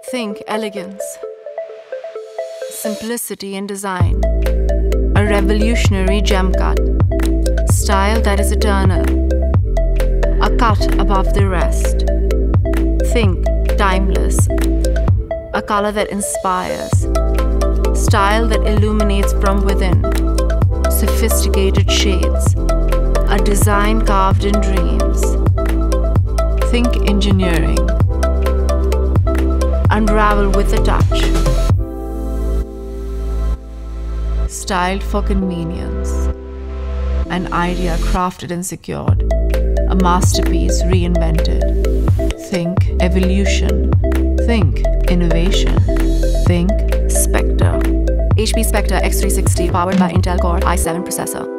Think elegance, simplicity in design, a revolutionary gem cut, style that is eternal, a cut above the rest. Think timeless, a color that inspires, style that illuminates from within, sophisticated shades, a design carved in dreams. Think engineering, unravel with a touch, styled for convenience, an idea crafted and secured, a masterpiece reinvented. Think evolution, think innovation, think Spectre. HP Spectre X360 powered by Intel Core i7 processor.